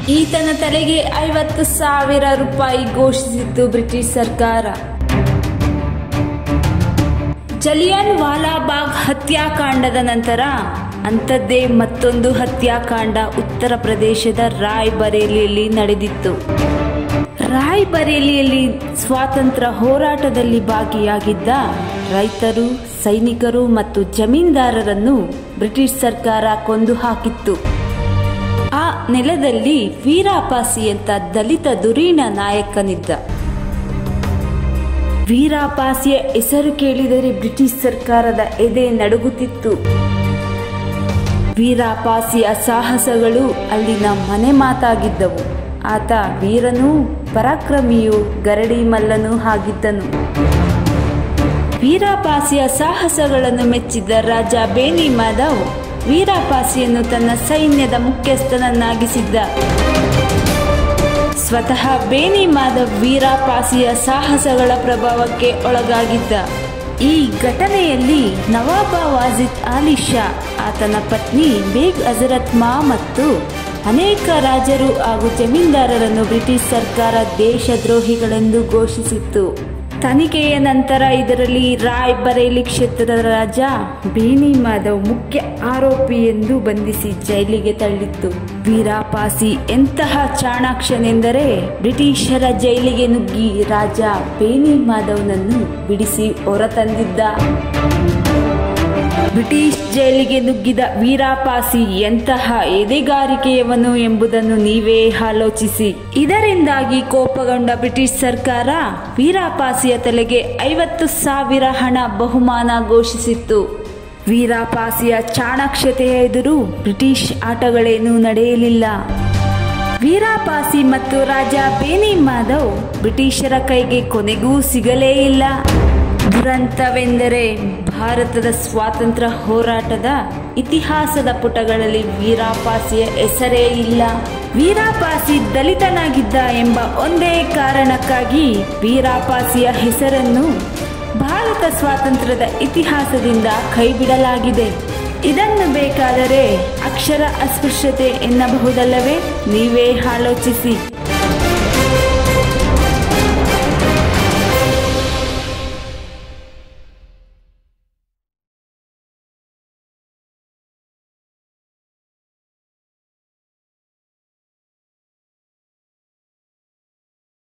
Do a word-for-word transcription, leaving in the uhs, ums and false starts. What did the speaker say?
ಈತನ ತಲೆಗೆ ಐವತ್ತು ಸಾವಿರ ರೂಪಾಯಿ ಘೋಷಿಸಿತ್ತು ಬ್ರಿಟಿಷ್ ಸರ್ಕಾರ. ಜಲಿಯನ್ ವಾಲಾಬಾಗ್ ಹತ್ಯಾಕಾಂಡದ ನಂತರ ಅಂಥದ್ದೇ ಮತ್ತೊಂದು ಹತ್ಯಾಕಾಂಡ ಉತ್ತರ ಪ್ರದೇಶದ ರಾಯ್ ಬರೇಲಿಯಲ್ಲಿ ನಡೆದಿತ್ತು. ರಾಯ್ ಬರೇಲಿಯಲ್ಲಿ ಸ್ವಾತಂತ್ರ್ಯ ಹೋರಾಟದಲ್ಲಿ ಭಾಗಿಯಾಗಿದ್ದ ರೈತರು, ಸೈನಿಕರು ಮತ್ತು ಜಮೀನ್ದಾರರನ್ನು ಬ್ರಿಟಿಷ್ ಸರ್ಕಾರ ಕೊಂದು ಹಾಕಿತ್ತು. ಆ ನೆಲದಲ್ಲಿ ವೀರಾಪಾಸಿ ಅಂತ ದಲಿತ ಧುರೀಣ ನಾಯಕನಿದ್ದ. ವೀರಾಪಾಸಿಯ ಹೆಸರು ಕೇಳಿದರೆ ಬ್ರಿಟಿಷ್ ಸರ್ಕಾರದ ಎದೆ ನಡುಗುತ್ತಿತ್ತು. ವೀರಾಪಾಸಿಯ ಸಾಹಸಗಳು ಅಲ್ಲಿನ ಮನೆ ಮಾತಾಗಿದ್ದವು. ಆತ ವೀರನೂ ಪರಾಕ್ರಮಿಯೂ ಗರಡಿ ಮಲ್ಲನೂ ಆಗಿದ್ದನು. ವೀರಾಪಾಸಿಯ ಸಾಹಸಗಳನ್ನು ಮೆಚ್ಚಿದ ರಾಜ ಬೇನಿ ಮಾಧವ್ ವೀರಾಪಾಸಿಯನ್ನು ತನ್ನ ಸೈನ್ಯದ ಮುಖ್ಯಸ್ಥನನ್ನಾಗಿಸಿದ್ದ. ಸ್ವತಃ ಬೇನಿ ಮಾಧವ್ ವೀರಾಪಾಸಿಯ ಸಾಹಸಗಳ ಪ್ರಭಾವಕ್ಕೆ ಒಳಗಾಗಿದ್ದ. ಈ ಘಟನೆಯಲ್ಲಿ ನವಾಬ ವಾಜಿದ್ ಅಲಿ ಶಾ, ಆತನ ಪತ್ನಿ ಬೇಗ್ ಹಜರತ್ ಮಾ ಮತ್ತು ಅನೇಕ ರಾಜರು ಹಾಗೂ ಜಮೀನ್ದಾರರನ್ನು ಬ್ರಿಟಿಷ್ ಸರ್ಕಾರ ದೇಶದ್ರೋಹಿಗಳೆಂದು ಘೋಷಿಸಿತ್ತು. ತನಿಖೆಯ ನಂತರ ಇದರಲ್ಲಿ ರಾಯ್ ಬರೇಲಿ ಕ್ಷೇತ್ರದ ರಾಜ ಬೇನಿ ಮಾಧವ್ ಮುಖ್ಯ ಆರೋಪಿ ಎಂದು ಬಂಧಿಸಿ ಜೈಲಿಗೆ ತಳ್ಳಿತ್ತು. ವೀರಾಪಾಸಿ ಎಂತಹ ಚಾಣಾಕ್ಷನೆಂದರೆ ಬ್ರಿಟಿಷರ ಜೈಲಿಗೆ ನುಗ್ಗಿ ರಾಜ ಬೇನಿ ಮಾಧವ್ನನ್ನು ಬಿಡಿಸಿ ಹೊರತಂದಿದ್ದ. ಬ್ರಿಟಿಷ್ ಜೈಲಿಗೆ ನುಗ್ಗಿದ ವೀರಾಪಾಸಿ ಎಂತಹ ಎದೆಗಾರಿಕೆಯವನು ಎಂಬುದನ್ನು ನೀವೇ ಆಲೋಚಿಸಿ. ಇದರಿಂದಾಗಿ ಕೋಪಗೊಂಡ ಬ್ರಿಟಿಷ್ ಸರ್ಕಾರ ವೀರಾಪಾಸಿಯ ತಲೆಗೆ ಐವತ್ತು ಸಾವಿರ ಹಣ ಬಹುಮಾನ ಘೋಷಿಸಿತ್ತು. ವೀರಾಪಾಸಿಯ ಚಾಣಾಕ್ಷತೆಯ ಎದುರು ಬ್ರಿಟಿಷ್ ಆಟಗಳೇನೂ ನಡೆಯಲಿಲ್ಲ. ವೀರಾಪಾಸಿ ಮತ್ತು ರಾಜ ಬೇನಿ ಮಾಧವ್ ಬ್ರಿಟಿಷರ ಕೈಗೆ ಕೊನೆಗೂ ಸಿಗಲೇ ಇಲ್ಲ. ದುರಂತವೆಂದರೆ ಭಾರತದ ಸ್ವಾತಂತ್ರ್ಯ ಹೋರಾಟದ ಇತಿಹಾಸದ ಪುಟಗಳಲ್ಲಿ ವೀರಾಪಾಸಿಯ ಹೆಸರೇ ಇಲ್ಲ. ವೀರಾಪಾಸಿ ದಲಿತನಾಗಿದ್ದ ಎಂಬ ಒಂದೇ ಕಾರಣಕ್ಕಾಗಿ ವೀರಾಪಾಸಿಯ ಹೆಸರನ್ನು ಭಾರತ ಸ್ವಾತಂತ್ರ್ಯದ ಇತಿಹಾಸದಿಂದ ಕೈಬಿಡಲಾಗಿದೆ. ಇದನ್ನು ಬೇಕಾದರೆ ಅಕ್ಷರ ಅಸ್ಪೃಶ್ಯತೆ ಎನ್ನಬಹುದಲ್ಲವೇ? ನೀವೇ ಆಲೋಚಿಸಿ.